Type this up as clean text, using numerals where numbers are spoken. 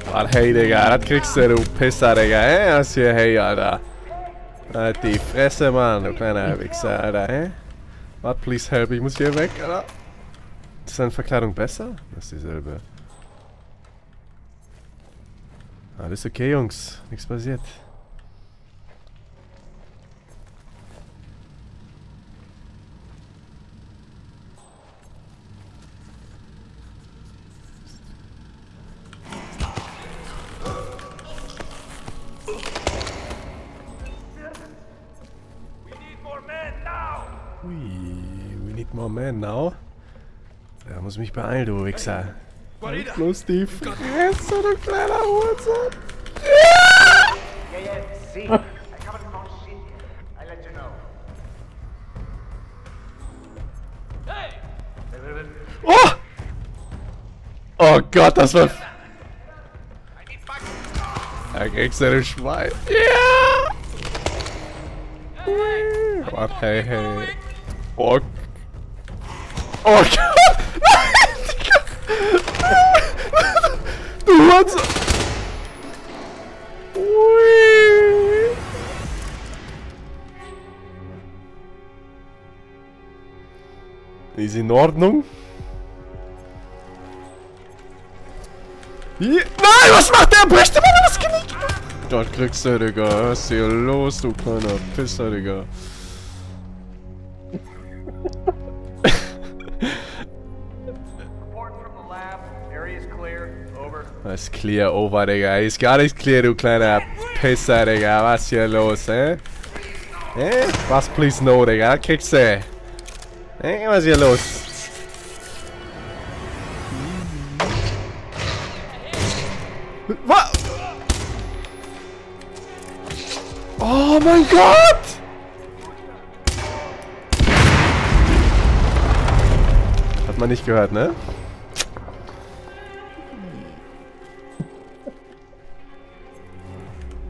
Warte, hey, Digga, das kriegst du Pisser, Digga, hä? Was hier, hey, Alter. Halt die Fresse, Mann, du kleiner Wichser, Alter, hä? Warte, please help, ich muss hier weg, Alter. Ist deine Verkleidung besser? Das ist dieselbe. Alles okay, Jungs. Nichts passiert. Ui, we need more men now. Ja, muss mich beeilen, du Wichser. Halt bloß die Fresse, du kleiner Hurensohn. Oh! Oh Gott, das war... Da kriegst du, du Schwein. Ja! Warte, hey, hey. Oh. Oh Gott! Du Hurensohn! Ui! Ist in Ordnung? Nein, was macht der? Bricht immer das Genick! Dort kriegst du, Digga. Was ist hier los, du kleiner Pisser, Digga? Was ist clear over, Digga? Ist gar nicht clear, du kleiner Pisser, Digga. Was ist hier los, hä? Hä? Was, please no, Digga? Kriegst du? Hä? Was ist hier los? Was? Oh mein Gott! Hat man nicht gehört, ne?